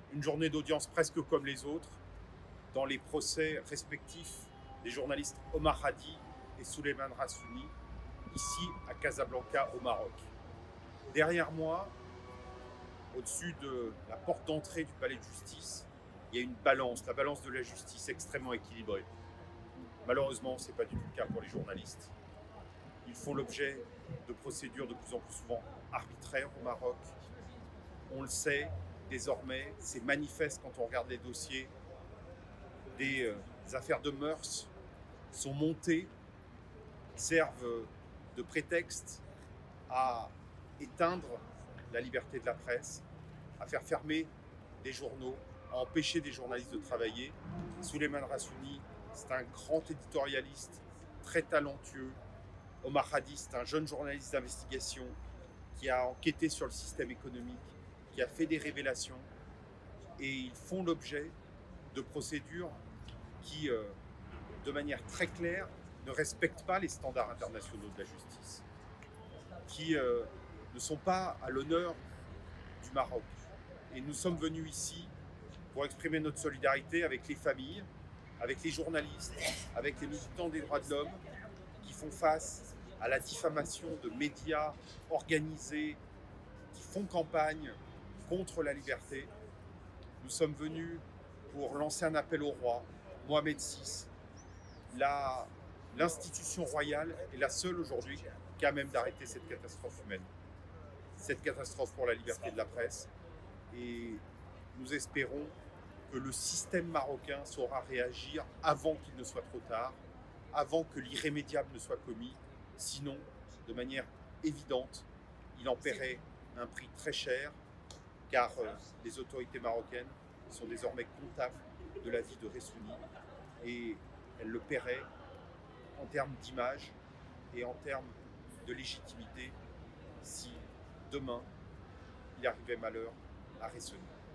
Une journée d'audience presque comme les autres, dans les procès respectifs des journalistes Omar Hadi et Souleymane Rassouni, ici à Casablanca au Maroc. Derrière moi, au-dessus de la porte d'entrée du palais de justice, il y a une balance, la balance de la justice extrêmement équilibrée. Malheureusement, ce n'est pas du tout le cas pour les journalistes. Ils font l'objet de procédures de plus en plus souvent arbitraires au Maroc. On le sait, désormais, c'est manifeste quand on regarde les dossiers. Des affaires de mœurs sont montées, servent de prétexte à éteindre la liberté de la presse, à faire fermer des journaux, à empêcher des journalistes de travailler. Souleymane Rassouni, c'est un grand éditorialiste, très talentueux. Omar Hadi, c'est un jeune journaliste d'investigation qui a enquêté sur le système économique, qui a fait des révélations, et ils font l'objet de procédures qui, de manière très claire, ne respectent pas les standards internationaux de la justice, qui ne sont pas à l'honneur du Maroc. Et nous sommes venus ici pour exprimer notre solidarité avec les familles, avec les journalistes, avec les militants des droits de l'homme qui font face à la diffamation de médias organisés qui font campagne contre la liberté. Nous sommes venus pour lancer un appel au roi, Mohamed VI. L'institution royale est la seule aujourd'hui qui a même d'arrêter cette catastrophe humaine, cette catastrophe pour la liberté de la presse. Et nous espérons que le système marocain saura réagir avant qu'il ne soit trop tard, avant que l'irrémédiable ne soit commis. Sinon, de manière évidente, il en paierait un prix très cher, car les autorités marocaines sont désormais comptables de la vie de Rassouni et elles le paieraient en termes d'image et en termes de légitimité si demain il arrivait malheur à Rassouni.